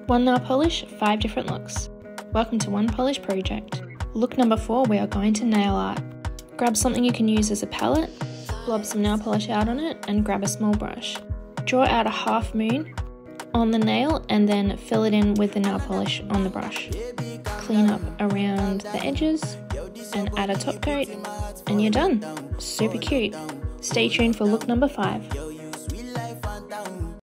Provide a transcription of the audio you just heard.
One nail polish, 5 different looks. Welcome to One Polish Project. Look number 4, we are going to nail art. Grab something you can use as a palette, blob some nail polish out on it, and grab a small brush. Draw out a half moon on the nail and then fill it in with the nail polish on the brush. Clean up around the edges and add a top coat, and you're done. Super cute. Stay tuned for look number 5.